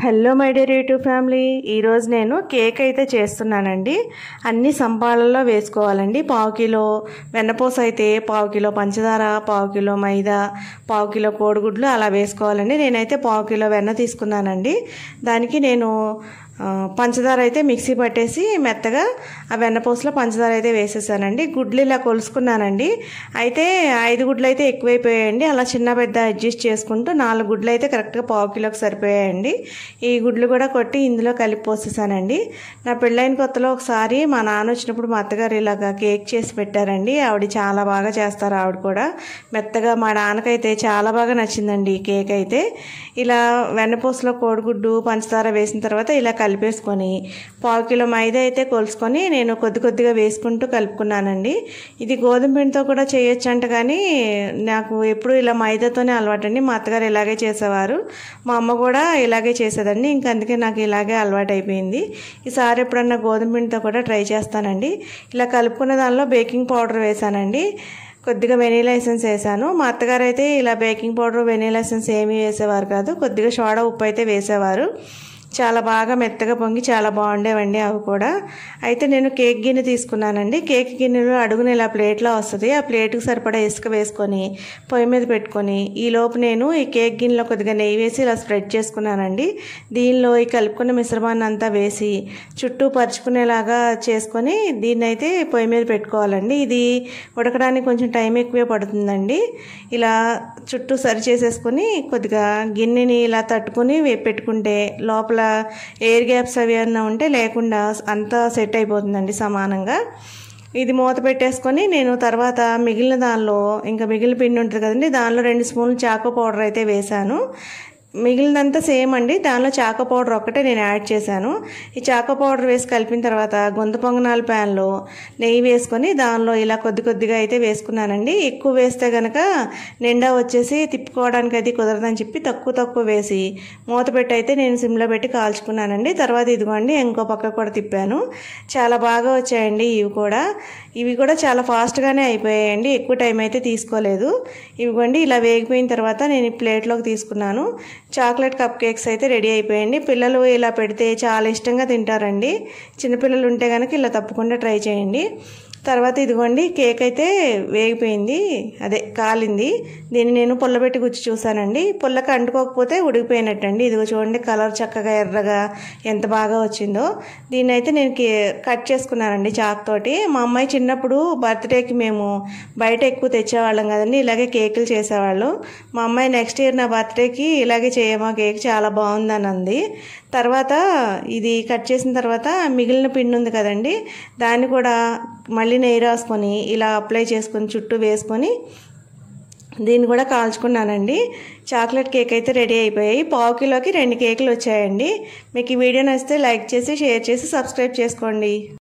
Hello my dear YouTube family, ఈరోజు నేను cake అయితే చేస్తున్నానండి. అన్ని సంపాలలో వేసుకోవాలండి. పావు కిలో వెన్నపూస అయితే పావు కిలో పంచదార, పావు కిలో మైదా, పావు కిలో కోడిగుడ్లు అలా వేసుకోవాలండి. నేనైతే పావు కిలో వెన్న తీసుకున్నానండి. దానికి నేను పంచదార అయితే మిక్సీ పట్టేసి మెత్తగా ఆ వెన్నపూసలో పంచదార అయితే వేసేసానండి. గుడ్లు ఇలా కొలుసుకున్నానండి. అయితే 5 గుడ్లు అయితే ఎక్కువైపోయాయండి. అలా చిన్న పెద్ద అడ్జస్ట్ చేసుకుంటూ 4 గుడ్లు అయితే కరెక్ట్గా పావు కిలోకి సరిపోయాయండి. ఈ గుడ్లు కూడా కొట్టి ఇందులో కలిపి పోసేసానండి. నా పెళ్ళైన కొత్తలో ఒకసారి మా నాన్న వచ్చినప్పుడు మా అత్తగారు ఇలాగా కేక్ చేసి పెట్టారండి. ఆవిడ చాలా బాగా చేస్తారు. ఆవిడ కూడా మెత్తగా, మా నాన్నకైతే చాలా బాగా నచ్చిందండి ఈ కేక్ అయితే. ఇలా వెన్నపూసలో కోడిగుడ్డు పంచదార వేసిన తర్వాత ఇలా కలిపేసుకొని పావు కిలో మైదా అయితే కొలుసుకొని నేను కొద్దిగా వేసుకుంటూ కలుపుకున్నానండి. ఇది గోధుమ పిండితో కూడా చేయొచ్చు అంట, కానీ నాకు ఎప్పుడు ఇలా మైదాతోనే అలవాటండి. మా అత్తగారు ఇలాగే చేసేవారు, మా అమ్మ కూడా ఇలాగే చేసేదండి. ఇంక అందుకే నాకు ఇలాగే అలవాటు అయిపోయింది. ఈసారి ఎప్పుడన్నా గోధుమ పిండితో కూడా ట్రై చేస్తానండి. ఇలా కలుపుకున్న దానిలో బేకింగ్ పౌడర్ వేసానండి, కొద్దిగా వెనీలా ఎసెన్స్ వేసాను. మా అత్తగారు అయితే ఇలా బేకింగ్ పౌడర్ వెనీలా ఎసెన్స్ ఏమీ వేసేవారు కాదు, కొద్దిగా సోడా ఉప్పు అయితే వేసేవారు. చాలా బాగా మెత్తగా పొంగి చాలా బాగుండేవండి అవి కూడా. అయితే నేను కేక్ గిన్నె తీసుకున్నానండి. కేక్ గిన్నెలో అడుగున ఇలా ప్లేట్లో వస్తుంది. ఆ ప్లేట్కి సరిపడా ఇసుక వేసుకొని పొయ్యి మీద పెట్టుకొని ఈలోపు నేను ఈ కేక్ గిన్నెలో కొద్దిగా నెయ్యి వేసి ఇలా స్ప్రెడ్ చేసుకున్నానండి. దీనిలో ఈ కలుపుకున్న మిశ్రమాన్ని అంతా వేసి చుట్టూ పరుచుకునేలాగా చేసుకొని దీన్ని అయితే పొయ్యి మీద పెట్టుకోవాలండి. ఇది ఉడకడానికి కొంచెం టైం ఎక్కువే పడుతుందండి. ఇలా చుట్టూ సరి చేసేసుకొని కొద్దిగా గిన్నెని ఇలా తట్టుకొని పెట్టుకుంటే లోపల ఎయిర్ గ్యాప్స్ అవి ఏమన్నా ఉంటే లేకుండా అంతా సెట్ అయిపోతుందండి సమానంగా. ఇది మూత పెట్టేసుకొని నేను తర్వాత మిగిలిన దానిలో ఇంకా మిగిలిన పిండి ఉంటుంది కదండి, దానిలో 2 స్పూన్లు చాకో పౌడర్ అయితే వేసాను. మిగిలినంతా సేమ్ అండి, దానిలో చాకో పౌడర్ ఒక్కటే నేను యాడ్ చేశాను. ఈ చాకో పౌడర్ వేసి కలిపిన తర్వాత గుంత పొంగనాల ప్యాన్లో నెయ్యి వేసుకొని దానిలో ఇలా కొద్దిగా అయితే వేసుకున్నానండి. ఎక్కువ వేస్తే కనుక నిండా వచ్చేసి తిప్పుకోవడానికి అది కుదరదని చెప్పి తక్కువ వేసి మూత పెట్టి అయితే నేను సిమ్లో పెట్టి కాల్చుకున్నానండి. తర్వాత ఇదిగోండి ఇంకో పక్క కూడా తిప్పాను. చాలా బాగా వచ్చాయండి ఇవి కూడా చాలా ఫాస్ట్గానే అయిపోయాయండి, ఎక్కువ టైం అయితే తీసుకోలేదు. ఇవిగోండి ఇలా వేగిపోయిన తర్వాత నేను ఈ ప్లేట్లోకి తీసుకున్నాను. చాక్లెట్ కప్ కేక్స్ అయితే రెడీ అయిపోయాయండి. పిల్లలు ఇలా పెడితే చాలా ఇష్టంగా తింటారండి. చిన్నపిల్లలు ఉంటే కనుక ఇలా తప్పకుండా ట్రై చేయండి. తర్వాత ఇదిగోండి కేక్ అయితే వేగిపోయింది, అదే కాలింది. దీన్ని నేను పుల్లబెట్టి గుచ్చి చూసానండి. పుల్లకి అంటుకోకపోతే ఉడికిపోయినట్టండి. ఇదిగో చూడండి, కలర్ చక్కగా ఎర్రగా ఎంత బాగా వచ్చిందో. దీన్ని అయితే నేను కట్ చేసుకున్నానండి చాక్ తోటి. మా అమ్మాయి చిన్నప్పుడు బర్త్డేకి మేము బయట ఎక్కువ తెచ్చేవాళ్ళం కదండి, ఇలాగే కేకులు చేసేవాళ్ళు. మా అమ్మాయి నెక్స్ట్ ఇయర్ నా బర్త్డేకి ఇలాగే చేయమా కేక్ చాలా బాగుందని అంది. తర్వాత ఇది కట్ చేసిన తర్వాత మిగిలిన పిండి ఉంది కదండి, దాన్ని కూడా మళ్ళీ నెయ్యి రాసుకొని ఇలా అప్లై చేసుకొని చుట్టూ వేసుకొని దీన్ని కూడా కాల్చుకున్నానండి. చాక్లెట్ కేక్ అయితే రెడీ అయిపోయాయి. పావు కిలోకి 2 కేకులు వచ్చాయండి. మీకు ఈ వీడియో నచ్చితే లైక్ చేసి షేర్ చేసి సబ్స్క్రైబ్ చేసుకోండి.